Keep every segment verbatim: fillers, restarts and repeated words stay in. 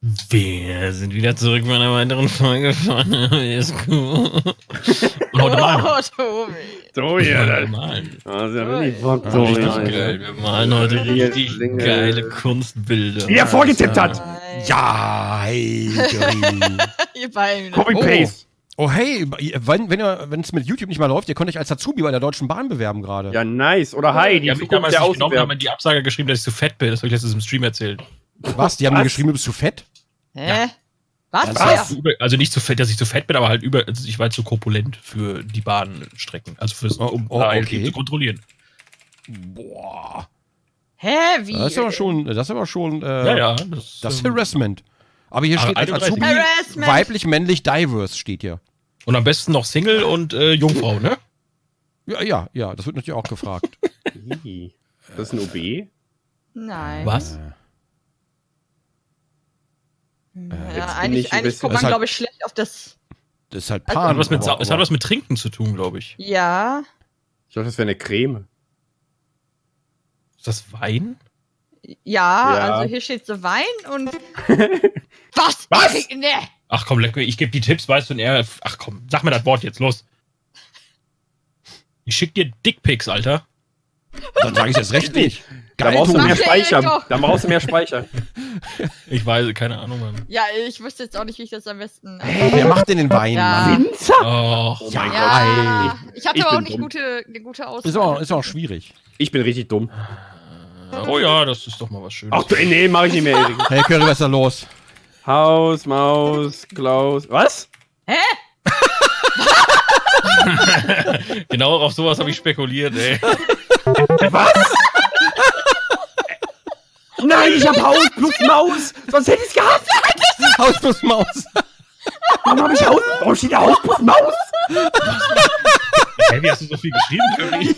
Wir sind wieder zurück bei einer weiteren Folge von E S Q. Und heute malen wir. Oh, Tobi. Tobi, Ja, Alter. wir malen. Also, ja richtig Bock, Ja, Tobi, richtig Alter. geil. Wir malen heute richtig Dinge. geile Kunstbilder. Wie er vorgetippt hat. Nein. Ja, hey, Gary. Ihr beiden. Copy-Paste. Oh, hey, wenn wenn ihr- wenn es mit YouTube nicht mal läuft, ihr könnt euch als Azubi bei der Deutschen Bahn bewerben gerade. Ja, nice. Oder hi, Die die haben mich Zukunft damals der nicht genommen, haben Außenwerbung. in die Absage geschrieben, dass ich zu fett bin. Das habe ich letztens im Stream erzählt. Was? Die haben Was? mir geschrieben, du bist zu fett? Hä? Was? Das Wer? heißt, über- also nicht zu fett, dass ich zu fett bin, aber halt über, also ich war zu korpulent für die Bahnstrecken. Also fürs, Oh, um oh, A L okay. T zu kontrollieren. Boah. Hä? Wie? Das ist aber schon, das ist aber schon, äh, Ja, ja. Das, das ist ähm, Harassment. Aber hier Ah, steht als einunddreißig. Azubi Harassment. weiblich, männlich, diverse steht hier. Und am besten noch Single und äh, Jungfrau, ne? Ja, ja, ja, das wird natürlich auch gefragt. Ih, Das ist ein O B? Nein. Was? Ja, jetzt bin eigentlich ich ein eigentlich bisschen- guckt man, Das ist halt- glaube ich, schlecht auf das. Das ist halt Also- Es hat Pan. was mit, Sa- aber- es hat was mit Trinken zu tun, glaube ich. Ja. Ich dachte, das wäre eine Creme. Ist das Wein? Ja, Ja. also hier steht so Wein und. Was? Was? Nee. Ach komm, leck mir, ich gebe die Tipps, weißt du, und er. Ach komm, sag mir das Wort jetzt, los. Ich schick dir Dickpics, Alter. Dann sage ich das recht nicht. Da Geil, brauchst du Tobi. mehr Sag Speicher. dir doch. Da brauchst du mehr Speicher. Ich weiß, keine Ahnung, Mann. Ja, ich wüsste jetzt auch nicht, wie ich das am besten. Wer macht denn den Wein, Ja. Mann? Winzer? Oh, Oh mein Gott. Ja, ich hatte Ich aber auch bin nicht dumm. gute, eine gute Auswahl. Ist auch, ist auch schwierig. Ich bin richtig dumm. oh ja, das ist doch mal was Schönes. Ach du, nee, mach ich nicht mehr, Erik. Hey, Curry, was ist da los? Haus, Maus, Klaus. Was? Hä? Genau auf sowas habe ich spekuliert, ey. Was? Nein, ich hab Haus plus Maus. Sonst hätte ich es gehabt. Haus plus Maus. Warum hab ich Haus? Warum steht da Haus plus Maus? Hä, wie hast du so viel geschrieben, Curry?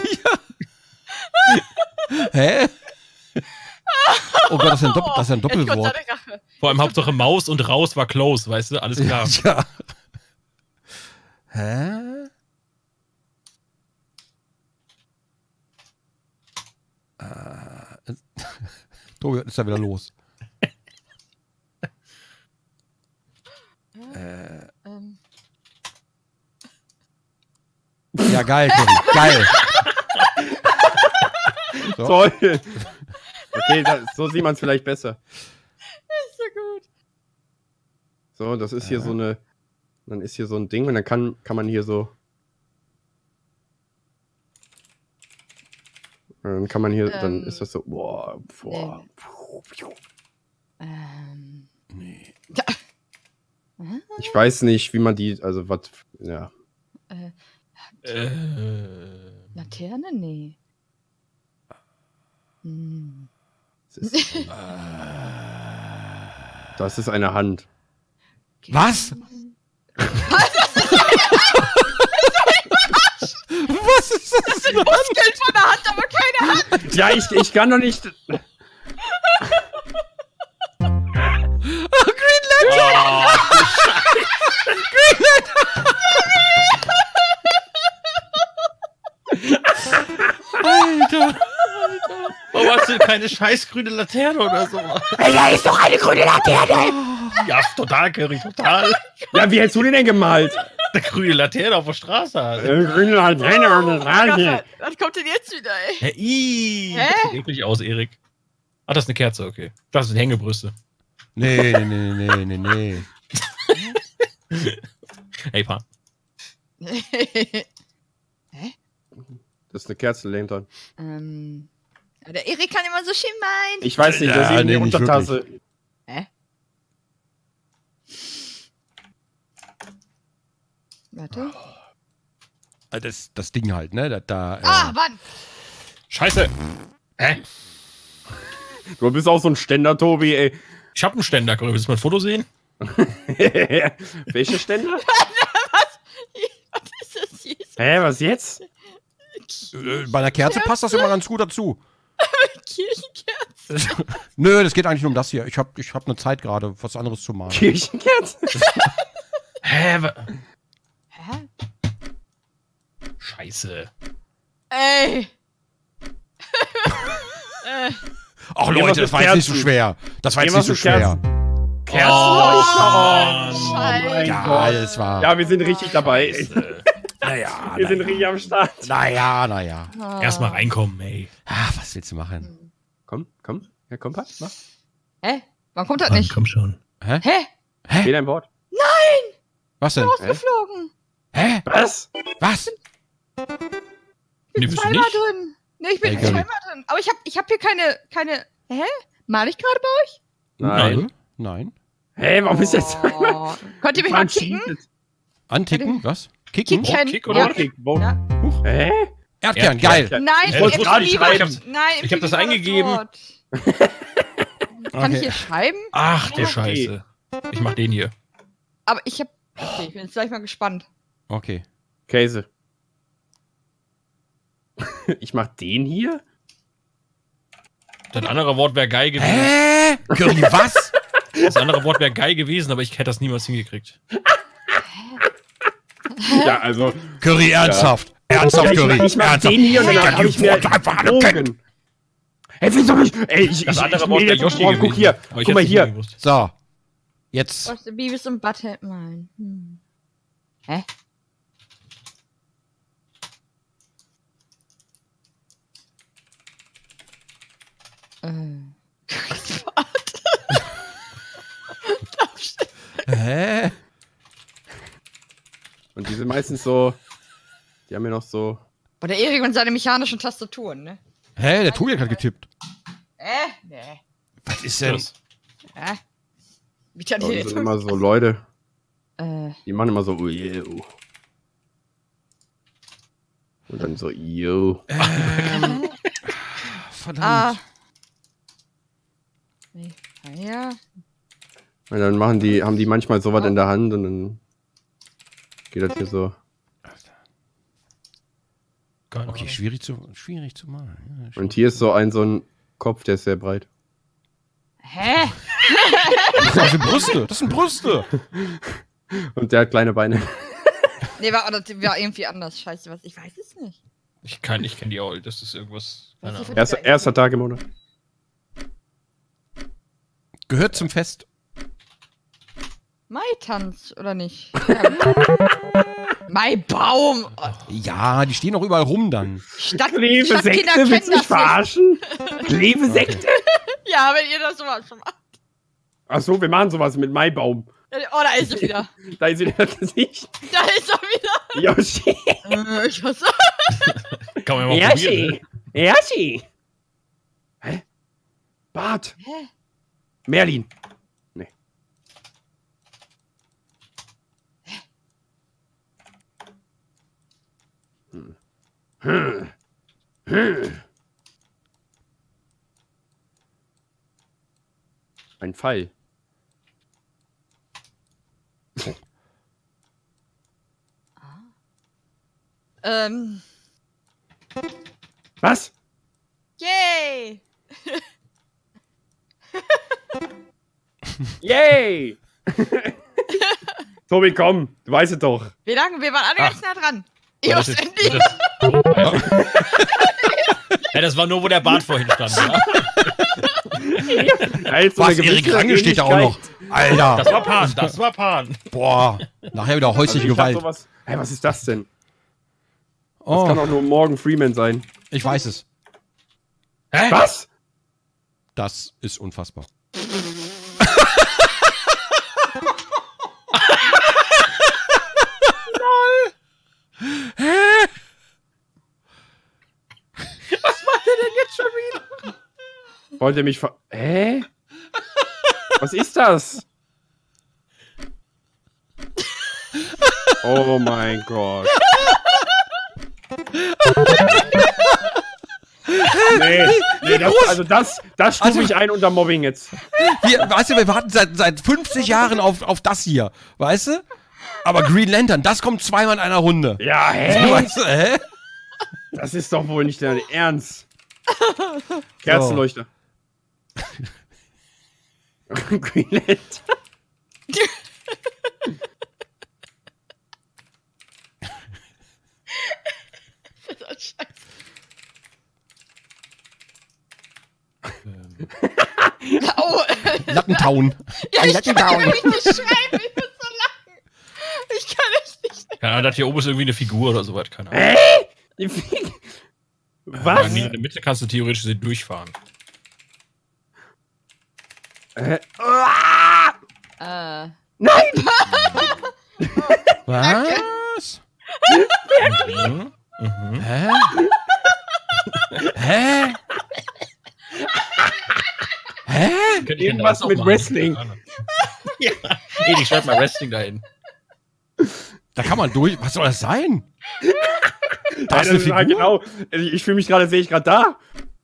Hä? Oh Gott, das ist ein, Dopp das ist ein Jetzt kommt Doppelwort. seine Rache. Vor allem Hauptsache Maus und raus war close, weißt du? Alles klar. Ja. Hä? Äh, Tobi, was ist da wieder los? äh, Ähm, ja, geil, Tobi, geil. So. Toll. Okay, das, so sieht man es vielleicht besser. ist so gut. So, das ist hier so eine. Dann ist hier so ein Ding und dann kann, kann man hier so. Dann kann man hier, dann Ähm, ist das so. Boah, boah. Ähm. Nee. Ich weiß nicht, wie man die, also was, ja. Äh, Äh, Laterne? Nee. Hm. Das ist, das ist eine Hand. Was? Was ist das? denn? Geld von der Hand, aber keine Hand. Ja, ich, ich kann doch nicht. Alter. warum hast du keine scheiß grüne Laterne oder so? Da ist doch eine grüne Laterne! Ja, total, Curry, total. Ja, wie hättest du den denn gemalt? Eine grüne Laterne auf der Straße halt. Eine grüne Laterne auf der Straße. Was kommt denn jetzt wieder, ey? Hä? Ih, Hä? das sieht eklig aus, Erik. Ah, das ist eine Kerze, okay. Das sind Hängebrüste. Nee, nee, nee, nee, nee, nee. Hey, Pa. Das ist eine Kerze, Lenton. ähm. ja, Der Erik kann immer so schön meinen. Ich weiß nicht, das Ja, ist eben nee, die nicht Untertasse. Hä? Warte. Das, das Ding halt, ne? Da, da, äh, Ah, Mann! Scheiße. Hä? Du bist auch so ein Ständer, Tobi, ey. Ich hab einen Ständer, Curry. Willst du mal ein Foto sehen? Welche Ständer? Was ist das hier? Hä, was jetzt? äh, bei einer Kerze passt das immer ganz gut dazu. Kirchenkerze. Nö, das geht eigentlich nur um das hier. Ich hab, ich hab eine Zeit gerade, was anderes zu machen. Kirchenkerze? Hä? wa- Hä? Scheiße. Ey! äh, Ach Geh mal Leute, zu das war jetzt nicht so Kerzen. schwer. Das war Geh jetzt mal nicht so zu schwer. Kerzen. Kerzenleuchter. Oh, Oh mein Scheiße. Ja, Gott. das war. Ja, wir sind richtig dabei. naja, Wir sind richtig am Start. naja, naja. Oh. Erstmal reinkommen, ey. Ah, was willst du machen? Komm, komm. Ja, komm, Pat, mach. Hä? Warum kommt das Mann, nicht? komm schon. Hä? Hä? Geh dein Wort. Was denn? Rausgeflogen. Hä? Was? Was? Nee, bist du Zweimal nicht? drin. Nee, ich bin Ey, zweimal Gary. drin. Aber ich hab, ich hab hier keine, keine. Hä? Mal ich gerade bei euch? Nein. Nein. Hä, warum ist jetzt... Oh. Könnt ihr mich mal Man kicken? cheatet. Anticken? Was? Kicken? Kicken. Kick oder Ja. Kick? Wo- Ja. Hä? Erdkern, Erdkern. geil. Nein, Ja, ich das hab wusste ich nie nicht. was- Nein, ich hab das war eingegeben. Wort. Kann Okay. ich hier schreiben? Ach, du Okay. Scheiße. Ich mach den hier. Aber ich hab. Okay, ich bin jetzt gleich mal gespannt. Okay. Käse. Ich mach den hier? Das andere Wort wäre geil gewesen. Hä? Curry, was? Das andere Wort wäre geil gewesen, aber ich hätte das niemals hingekriegt. Ja, also... Curry, ernsthaft. Ernsthaft, ich, Curry. mach- ich mach ernsthaft. den hier und dann Ich kann hab die ich mir... Worte einfach anerkennen. Drogen. Ey, wieso nicht? Ey, ich, Das ich, andere ich Wort will wäre jetzt Yoshi oh, gewesen. guck hier. Aber ich Guck hätte mal es nicht hier. gewusst. So. Jetzt. Was ist Beavis und Butthead mein? Hm. Hä? Äh. Hä? Und die sind meistens so... Die haben ja noch so... Boah, der Erik und seine mechanischen Tastaturen, ne? Hä? Der Tobi hat gerade getippt. Äh? Nee. Was ist denn? Das. Hä? Wie kann Da ich sind jetzt? immer so Leute, Äh. die machen immer so... Oh, yeah, oh. Und dann so... Yo. Ähm, Ah. verdammt. Nee. Ah, ja. Und dann machen die, haben die manchmal sowas in der Hand und dann geht das hier so. Keine Okay, Ahnung. schwierig zu, schwierig zu malen. Ja, schwierig. Und hier ist so ein so ein Kopf, der ist sehr breit. Hä? Das sind Brüste. Das sind Brüste. Und der hat kleine Beine. Nee, war, oder, war irgendwie anders. Scheiße, was? Ich weiß es nicht. Ich kann, ich kenne die auch. Das ist irgendwas. Keine Was Ahnung. Erster, erster Tag im Monat. Gehört zum Fest. Mai-Tanz, oder nicht? Ja. Mai-Baum! Oh, Ja, die stehen doch überall rum dann. Stadt, Stadtkinder kennen das nicht. verarschen? Klebesekte? Ja, wenn ihr das sowas schon macht. Achso, wir machen sowas mit Maibaum. Oh, da ist sie wieder. Da ist wieder das Gesicht. Da ist er wieder. Yoshi. Äh, ich weiß Kann man ja mal probieren. Yoshi. Yoshi. Hä? Bart. Hä? Merlin. Nee. Hm. Hm. Hm. Ein Pfeil. Ähm. Was? Yay! Yay! Tobi, komm, du weißt es doch. Wir danken, wir waren alle Ach. ganz nah dran. War das Just jetzt- endlich. war das- Ja, das war nur, wo der Bart vorhin stand. Ja? Ja, jetzt so Was, eine gewisse Erik Lange steht da auch noch. Ähnlichkeit. Alter. Das war Pan, das war Pan. Boah. Nachher wieder Also häusliche ich hab Gewalt. sowas. Hey, was ist das denn? Das Oh, kann auch nur Morgan Freeman sein. ich weiß es. Hä? Was? Das ist unfassbar. Wollt ihr mich ver... Hä? Was ist das? Oh mein Gott. Nee, nee das, also das, das stufe Also- ich ein unter Mobbing jetzt. Wir, weißt du, wir warten seit, seit fünfzig Jahren auf, auf das hier. Weißt du? Aber Green Lantern, das kommt zweimal in einer Runde. Ja, hä? Weißt du, hä? Das ist doch wohl nicht dein Ernst. Kerzenleuchter. Green Lantern. Oh, Lattentown. Ja, Ein ich kann Lattentown. nicht schreiben, ich muss so lachen. Ich kann echt nicht. Keine Ahnung, das hier oben ist irgendwie eine Figur oder sowas, keine Ahnung. Hä? Die Fliegen- Ja, Was? in der Mitte kannst du theoretisch sie durchfahren. Äh, ah! Äh. Nein! Was? Mhm. Mhm. Hä? Hä? Hä? Könnte ich Irgendwas denn da mit noch machen? Wrestling. Keine Ahnung. Ja, ey, ich schreib mal Wrestling dahin. Da kann man durch. Was soll das sein? Da ist eine Figur? genau. Ich, ich fühle mich gerade, sehe ich gerade da.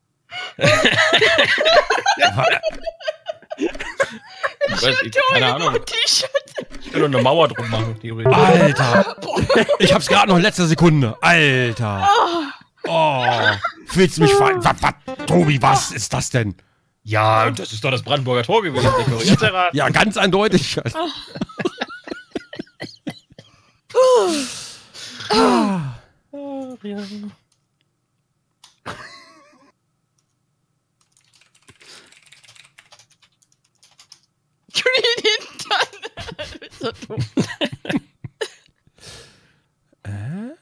Ich weiß, ich, keine Ahnung. T-Shirt. Ich will nur eine Mauer drum machen, theoretisch. Alter. Ich hab's gerade noch in letzter Sekunde. Alter. Oh. Willst du mich ver... Was, was? Tobi, was ist das denn? Ja, das ist doch das Brandenburger Tor gewesen. Ich hab's erraten. Ja, ganz eindeutig. Ach, ja. Green Hintern. Du bist so dumm. Äh?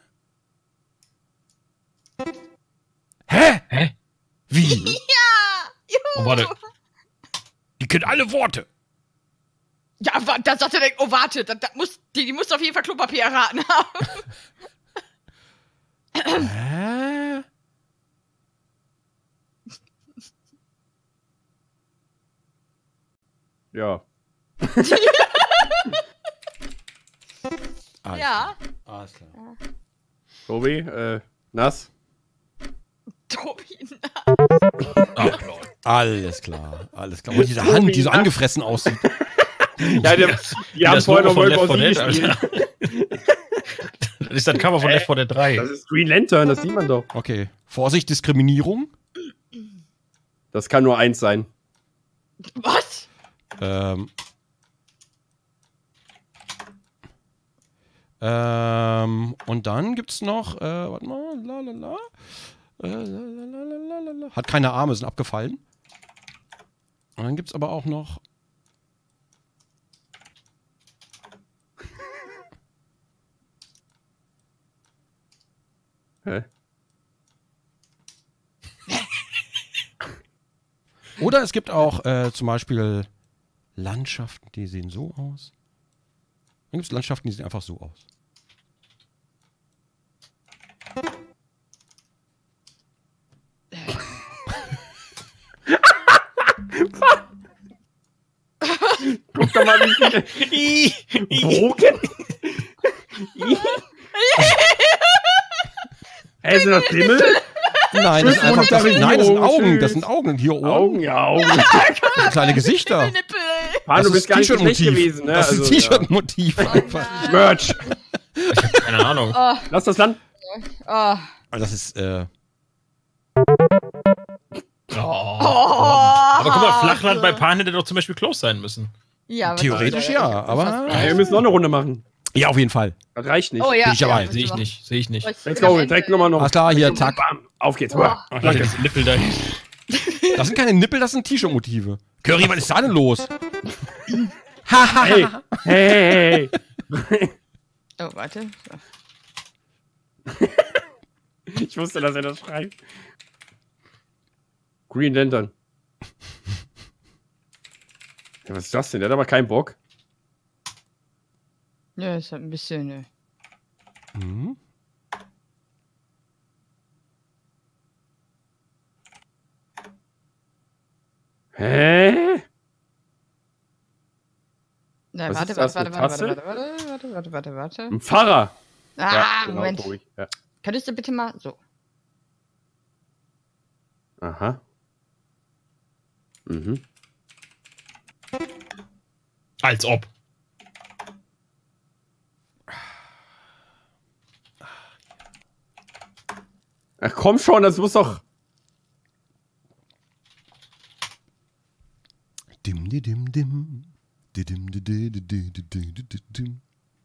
Hä? Hä? Wie? Ja. Juhu. Oh, warte. Die können alle Worte. Ja, wa- da sagt er, oh warte, da, da muss, die, die muss auf jeden Fall Klopapier erraten haben. Hä? Ja. Alles Ja. klar. Alles klar. Tobi, äh, nass. Tobi, Ach, lol. Alles klar. Alles klar. Und diese Hand, die so angefressen aussieht. Ja, die, die haben das vorher Logo noch von World Left War four Z Dead, gespielt. Alter. Das ist das Cover von Left four Dead drei. Das ist Green Lantern, das sieht man doch. Okay. Vorsicht, Diskriminierung. Das kann nur eins sein. was? Ähm. Ähm, und dann gibt's noch, äh, warte mal, la la la. Äh, la, la, la, la, la, la. Hat keine Arme, sind abgefallen. Und dann gibt's aber auch noch. Hä? Oder es gibt auch äh, zum Beispiel Landschaften, die sehen so aus. Dann gibt es Landschaften, die sehen einfach so aus. Guck doch mal, wie viele Broken. Hä, sind das Himmel? Nein, das, ist einfach, das, sind, nein, das sind Augen. Tschüss. Das sind Augen. Hier oben. Augen, ja, Augen. Das sind kleine Gesichter. Nippel, ey. Mann, Das du ist bist gar nicht so schlecht T-Shirt-Motiv. gewesen, ne? Das ist Also, T-Shirt-Motiv einfach. Nein. Merch. Keine Ahnung. Oh, Lass das Land. oh. Das ist, äh. Oh. Oh. Aber guck mal, Flachland bei Pan hätte doch zum Beispiel close sein müssen. Ja, was Theoretisch soll ja, das? aber- Fast- Ja, wir müssen noch eine Runde machen. Ja, auf jeden Fall. Das reicht nicht. Oh ja. Bin ich dabei. ja, Sehe ich nicht, sehe ich nicht. Ich Let's bin am go, Ende. direkt nochmal noch. Alles klar, hier, tack. Bam, auf geht's. Oh. Ach, ich hätte den Nippel dahin. Das sind keine Nippel, das sind T-Shirt-Motive. Curry, was ist da denn los? Hey, hey, hey, Oh, warte. hey. Ich wusste, dass er das schreibt. Green Lantern. Ja, was ist das denn? Der hat aber keinen Bock. Ja, ist halt ein bisschen, ne. Hm? Hä? Na, Was warte, ist das, warte, eine warte, Tasse? warte, warte, warte, warte, warte, warte. Ein Pfarrer. Ah, genau, Moment. Tobi. Ja. Könntest du bitte mal so. Aha. Mhm. Als ob. Ach komm schon, das muss doch. Dim, di, dim, dim. Di, dim, di, di, di, di, di, di, di, di, dim.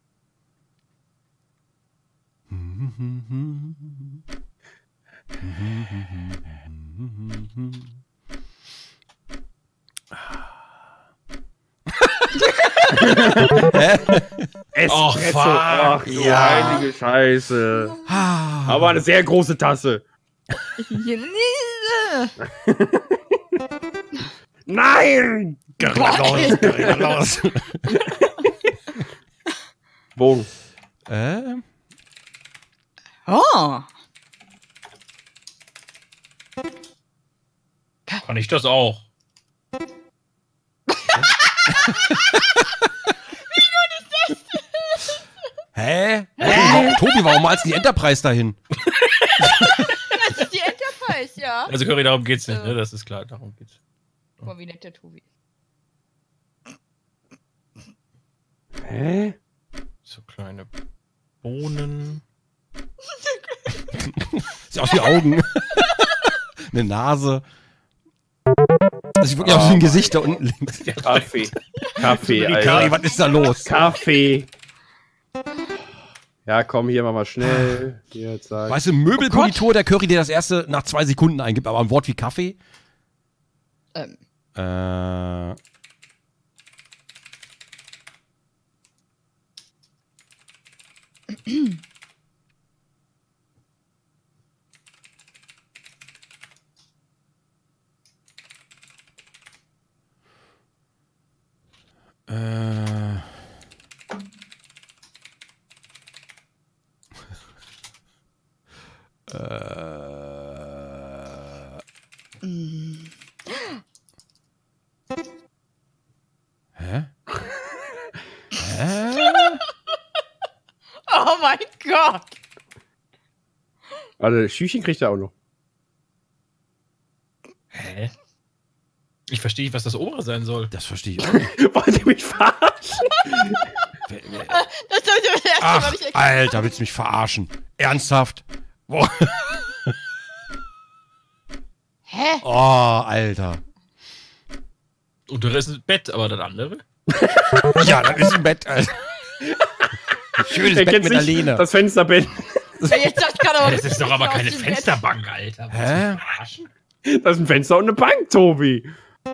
Hm, hm, hm, hm. Hm, hm, hm, hm, hm, hm, hm. Espresso. fuck. Ach, du Ja. heilige Scheiße. Aber eine sehr große Tasse. Nein! los, Curry, los. Bogen. äh, Oh. Kann ich das auch? hä? Hä? Tobi, warum malst du die Enterprise dahin? Das ist die Enterprise, ja. Also Curry, darum geht's nicht, Äh. ne? Das ist klar, darum geht's. Guck mal, wie nett der Tobi ist. Hä? So kleine Bohnen. Sieht aus wie Augen. Eine Nase. Das sieht wirklich aus wie ein Gesicht da unten links. Kaffee. Kaffee, Curry, Alter. was ist da los? Kaffee. Ja, komm, hier mal schnell. Hier, zack. Weißt du, Möbelpolitur der Curry, der das erste nach zwei Sekunden eingibt, aber ein Wort wie Kaffee? Ähm, Äh. äh. äh. mm. Hä? Hä? Oh mein Gott. Warte, Schüchchen kriegt er auch noch. Hä? Ich verstehe nicht, was das obere sein soll. Das verstehe ich auch nicht. Wollt ihr mich verarschen? Das habe ich das erste Mal Ach, nicht erkannt. Alter, willst du mich verarschen? Ernsthaft? Boah. Hä? Oh, Alter. Und der Rest ist Bett, aber das andere? Ja, das ist ein Bett, Alter. Ein schönes Er Bett kennt mit sich der Lehne. das Fensterbett. Ja, jetzt das kann aber Das ist doch aber aus keine dem Bett. Fensterbank, Alter. Willst du Hä? mich verarschen? Das ist ein Fenster und eine Bank, Tobi.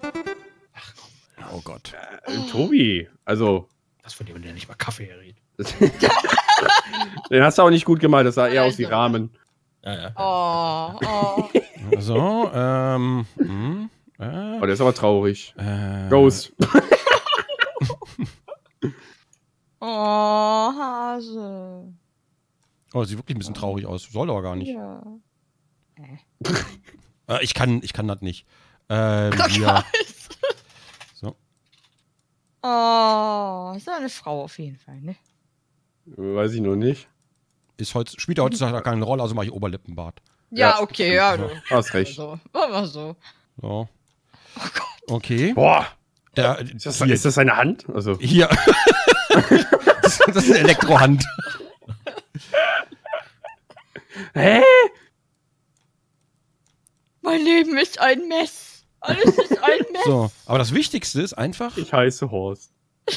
Oh Gott. Äh, Tobi, also, Was von dem, der nicht mal Kaffee errät. den hast du auch nicht gut gemalt. Das sah eher aus wie Also. Rahmen. Ja, ja. Oh, oh. So, ähm. Hm, äh, Oh, der ist aber traurig. äh, Ghost. Oh, Hase. Oh, sieht wirklich ein bisschen traurig aus. Soll aber gar nicht. Ja. Äh, ich kann, ich kann das nicht. Ähm, hier. So. Oh, ist eine Frau auf jeden Fall, ne? Weiß ich noch nicht. Ist heutz, spielt ja heutzutage keine Rolle, also mache ich Oberlippenbart. Ja, Ja, okay, ja. so. Du. Hast recht. So. Machen wir so. So. Okay. Boah, Der, ist das, hier. ist das seine Hand? Also, Hier. das, das ist eine Elektrohand. hä? Mein Leben ist ein Mess. Alles ist ein Mess. So. Aber das Wichtigste ist einfach. Ich heiße Horst.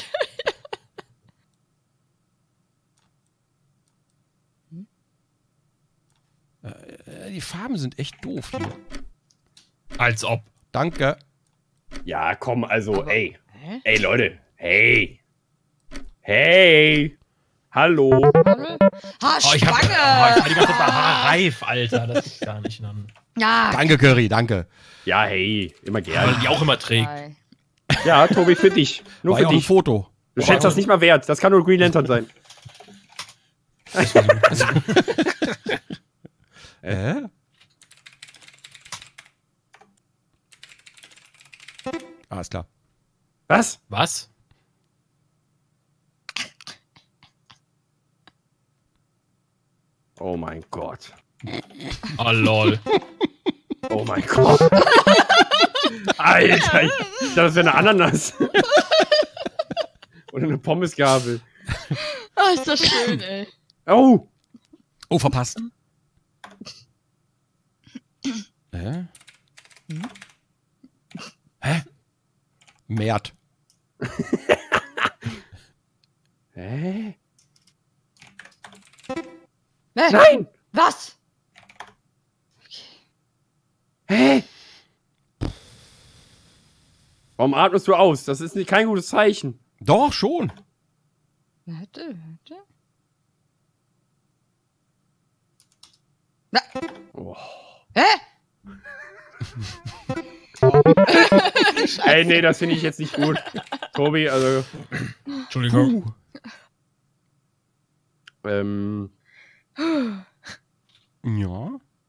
Äh, die Farben sind echt doof hier. Als ob. Danke. Ja, komm, also, Aber- ey. Hä? Ey, Leute. Hey. Hey. Hallo. Ha, Oh, ich hab, oh, ich Spange. war die ganze Zeit bei Haarreif, Alter. Das ist gar nicht dann. Ja. Danke, Curry, danke. Ja, hey. Immer Weil gerne. die auch immer trägt. Geil. Ja, Tobi, für dich. Nur War für ja auch ein dich. Foto. Du schätzt das nicht mal wert. Das kann nur Green Lantern sein. Äh? Alles klar. Was? Was? Oh mein Gott. Oh, lol. Oh mein Gott. Alter, ich dachte, das wäre eine Ananas. Oder eine Pommesgabel. Ah, ist das schön, ey. Oh. Oh, verpasst. Hä? Hä? Mert. Hä? Ne? Nein! Was? Hä? Warum atmest du aus? Das ist nicht, kein gutes Zeichen. Doch, schon. Warte, warte. Na. Oh. Hä? Ey, nee, das finde ich jetzt nicht gut. Tobi, also. Entschuldigung. Ähm. Ja.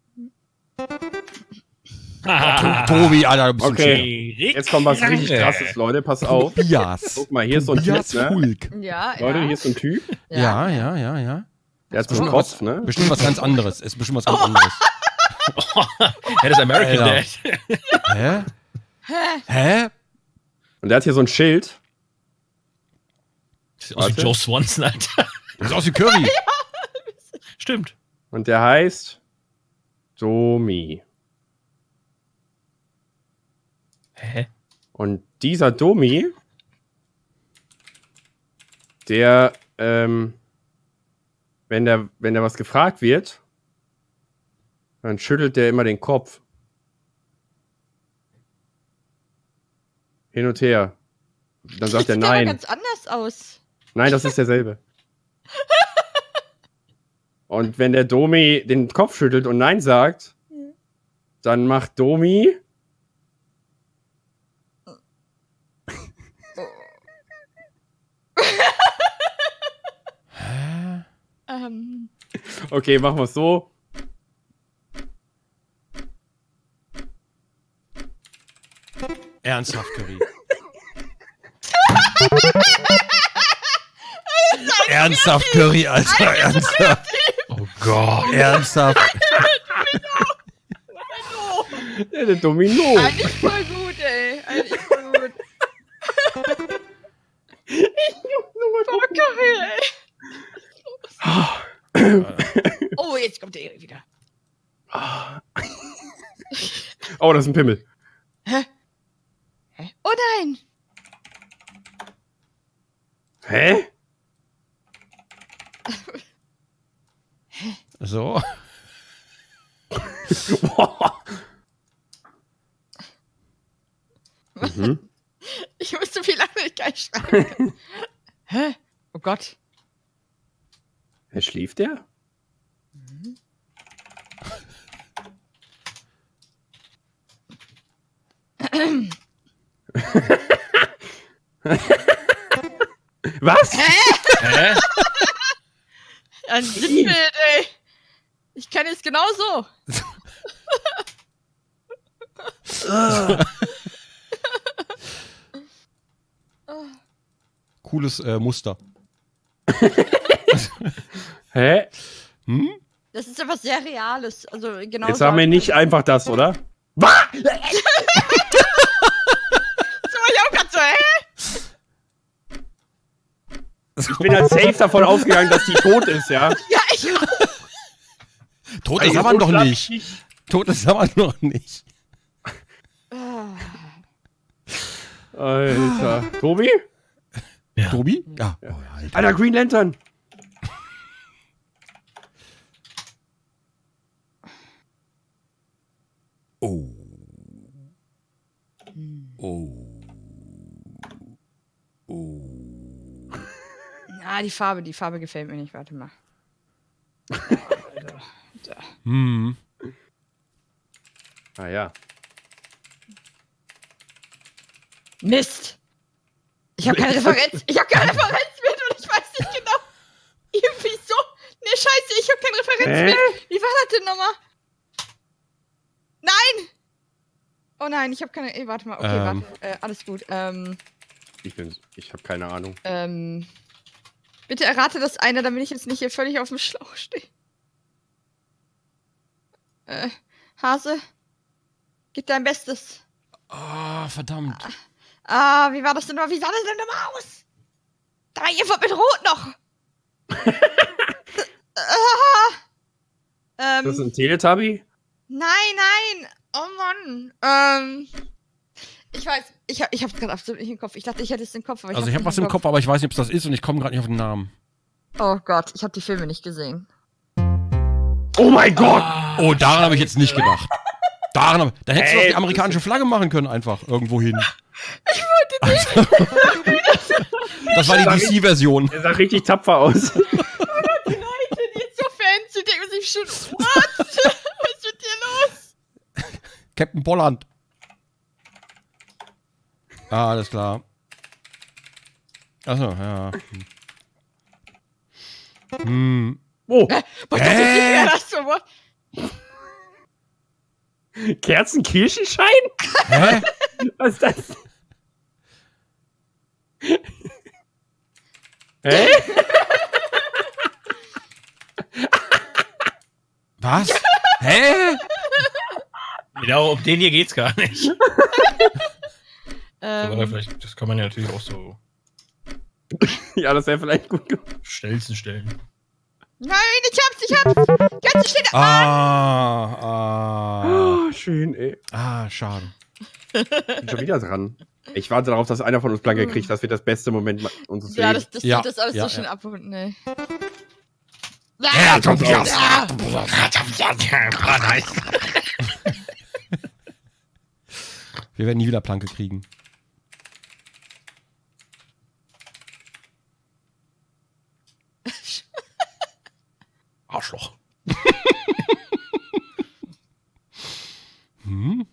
Ah, Tobi, Alter, du bist Okay. Jetzt kommt was richtig krasses, Leute. Pass auf. Tobias. Guck mal, hier ist so ein Typ, Tobias ne? Hulk. Ja, Leute, ja. hier ist so ein Typ. Ja, ja, ja, ja. Der hat so einen Kopf, ne? Bestimmt was ganz anderes. Ist bestimmt was ganz anderes. ja, das ist American Alter. Dad. Hä? Hä? Hä? Und der hat hier so ein Schild. Sieht aus wie Warte. Joe Swanson, Alter. Das ist aus wie Curry. Stimmt. Und der heißt Domi. Hä? Und dieser Domi, der, ähm, wenn der, wenn der was gefragt wird, dann schüttelt der immer den Kopf. Hin und her. Dann sagt er Sieht aber nein. ganz anders aus. Nein, das ist derselbe. Und wenn der Domi den Kopf schüttelt und nein sagt, dann macht Domi Ähm. okay, machen wir es so. Ernsthaft, Curry. Ernsthaft, Curry, Alter. Ernsthaft. Oh Gott. Ernsthaft. Ja, der Domino. Eigentlich voll gut, ey. Eigentlich voll gut. Boah, Curry, ey. Oh, jetzt kommt der Erik wieder. Oh, das ist ein Pimmel. Hä? Hä? Oh nein! Hä? So. Mhm. Ich musste viel lange nicht gleich schreiben. Hä? Oh Gott. Wer schläft der? Was? Hä? Ein Sinnbild, ey. Ich kenne es genauso. Cooles äh, Muster. Hä? Hm? Das ist etwas sehr Reales. Also genau. Jetzt sagen wir nicht einfach das, oder? So war ich auch grad so, hä? Ich bin als safe davon ausgegangen, dass die tot ist, ja? Ja, ich auch. Tot Also ist aber so noch schlapp nicht. ich Tot ist aber noch nicht. Alter. Tobi? Ja. Tobi? Ja. Oh, ja, Alter. Alter, Green Lantern. Oh. Oh. Oh. Ah, die Farbe, die Farbe gefällt mir nicht. Warte mal. Hm. Ah ja. Mist. Ich habe keine Referenz. Ich habe keine Referenz mehr und ich weiß nicht genau. Irgendwie so. Ne, scheiße, ich habe keine Referenz Hä? mehr. Wie war das denn nochmal? Nein! Oh nein, ich habe keine. Ey, warte mal. Okay, Ähm. warte. Äh, alles gut. Ähm, Ich bin. Ich habe keine Ahnung. ähm. Bitte errate das eine, damit ich jetzt nicht hier völlig auf dem Schlauch stehe. Äh, Hase, gib dein Bestes. Ah, verdammt. Ah, wie war das denn noch? Wie sah das denn nochmal aus? Da war irgendwas mit Rot noch. ah, ähm, Das ist ein Teletubby? nein, nein. Oh Mann. Ähm, ich weiß, ich, hab, ich hab's gerade absolut nicht im Kopf. Ich dachte, ich hätte es im Kopf. Aber ich Also ich hab's habe nicht was im Kopf, aber ich weiß nicht, ob es das ist und ich komme gerade nicht auf den Namen. Oh Gott, ich habe die Filme nicht gesehen. Oh mein Gott! Oh, daran habe ich jetzt nicht gedacht. Daran hab, da hättest du Ey, doch die amerikanische Flagge machen können, einfach irgendwo hin. Ich wollte den Das war die D C-Version. Der sah richtig tapfer aus. Die Leute, die jetzt so Fans sind, denken sich schon, what? Was ist mit dir los? Captain Bolland. Ah, alles klar. Achso, ja. Hm. Oh, Boah, das ist nicht mehr das so, what? Kerzenkirschenschein? Hä? Was ist das? Hä? Was? Hä? Genau, um den hier geht's gar nicht. Aber Ähm, vielleicht, das kann man ja natürlich auch so Ja, das wäre vielleicht gut gemacht. Stelzen stellen. nein, ich hab's, ich hab's. Ganz steht da. Ah, ah. Oh, schön, ey. Ah, schade. Bin schon wieder dran. Ich warte darauf, dass einer von uns Blanke kriegt. Das wird das beste Moment ma- unseres Ja, Lebens. das, das Ja, tut das alles ja, so schön ja. abrunden, ey. Ja, Tobias. Ah! Wir werden nie wieder Planke kriegen. Arschloch. Hm?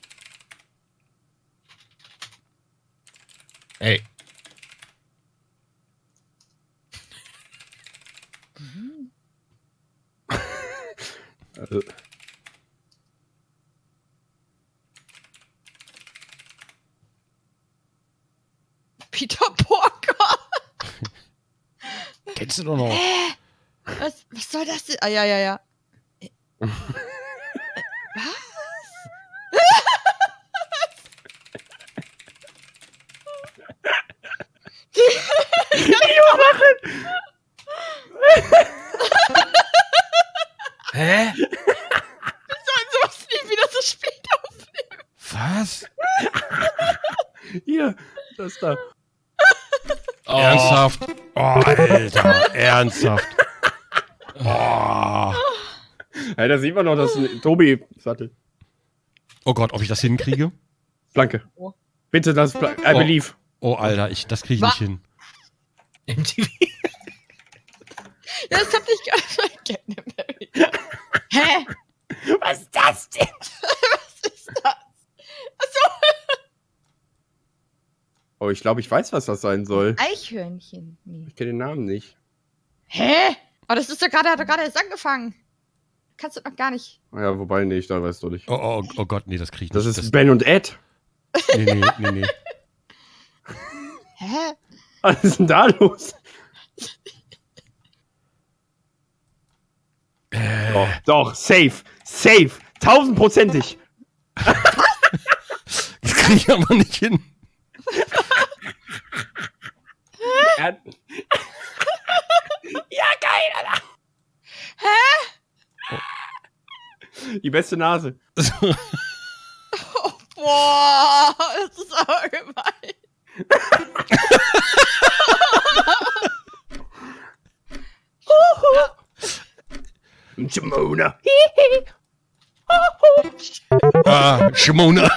Ey. Also, Peter Porker. Kennst du doch noch? Was, was soll das denn? Ah, ja, ja, ja. Äh, Was? Hä? Wir sollen sowas nie wieder so spät aufnehmen. Was? hier, das da. Oh. Ernsthaft? Oh, Alter. Ernsthaft. Oh. Ja, da sieht man noch das Tobi-Sattel. Oh Gott, ob ich das hinkriege? Blanke. Oh. Bitte das Bla I Oh. believe. Oh, Alter, ich, das kriege ich Wa- nicht hin. M T V. Ja, das hab ich gar nicht. Hä? Was ist das denn? Was ist das? Achso. Oh, ich glaube, ich weiß, was das sein soll. Eichhörnchen. Nee. Ich kenne den Namen nicht. Hä? Oh, das ist doch gerade, hat doch gerade erst angefangen. Kannst du noch gar nicht. Ja, wobei, nee, ich da weiß doch nicht. Oh, oh, oh Gott, nee, das kriege ich Das nicht. ist Ben und Ed. Nee, nee, nee, nee. Hä? Was ist denn da los? Äh, Doch, doch, safe, safe, tausendprozentig. das kriege ich aber nicht hin. Er- ja, geil, Alter. Hä? Die beste Nase. Oh, boah, das ist aber gemein. Simona. Ah, Shimona.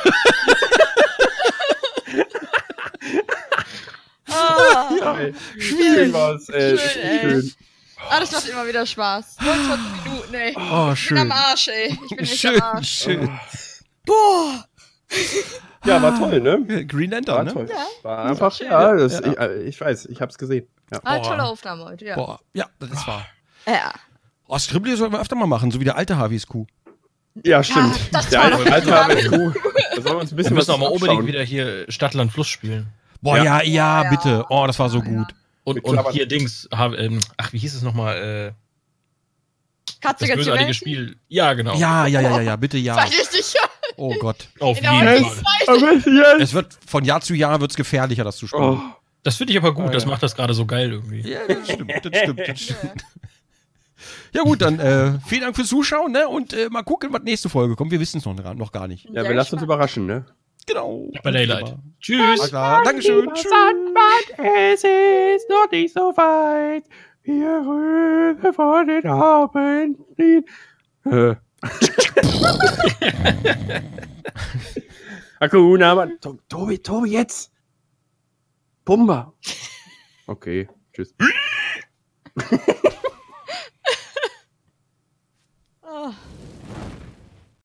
Ah, Geil. Schön war's, ey. Schön, ey. Schön. ah, das macht immer wieder Spaß. neunundzwanzig Minuten, ey. Oh, Ich bin am schön. Arsch, ey. Ich bin echt Schön, am Arsch. schön. Boah. Ja, war toll, ne? Green War Lantern, ne? toll. Ja, War das einfach, war schön. ja, das, Ja. Ich, äh, ich weiß, ich hab's gesehen. Ja. Ah, Boah. tolle Aufnahme heute, ja. Boah, ja, das ist wahr. Ja. Oh, Scribbly sollten wir öfter mal machen, so wie der alte Harveys Kuh. Ja, stimmt. das Der war alte, doch- alte Harvey ist cool. Da sollen wir uns ein Wir bisschen müssen was auch mal abschauen. unbedingt wieder hier Stadt, Land, Fluss spielen. Boah, Ja. ja, ja, Ja, bitte. Oh, das war so ja. gut. Und, Mit und Klappern. hier Dings, ha- ähm, ach, wie hieß es nochmal? Äh, Katze das ganz bösartige Spiel. Ja, genau. Ja, ja, ja, ja, ja, bitte ja. Seid ihr sicher? Oh Gott. Auf In der jeden heutigen Fall. Zeit. Aber yes. Es wird von Jahr zu Jahr wird's gefährlicher, das zu spielen. Oh. Das finde ich aber gut, Ah, das ja. macht das gerade so geil irgendwie. Ja, das stimmt, das stimmt, das stimmt. Ja gut, dann äh, vielen Dank fürs Zuschauen, ne? Und äh, mal gucken, was nächste Folge kommt. Wir wissen es noch, noch gar nicht. Ja, wir lassen uns überraschen, ne? Genau. Bei Daylight. Alles Tschüss. klar. Dankeschön. Tschüss. Sandmann, es ist noch nicht so weit. Wir rühren von den Abendlied. Äh. Hakuna, Mann. To- Tobi, Tobi, jetzt. Pumba. Okay, tschüss. Oh.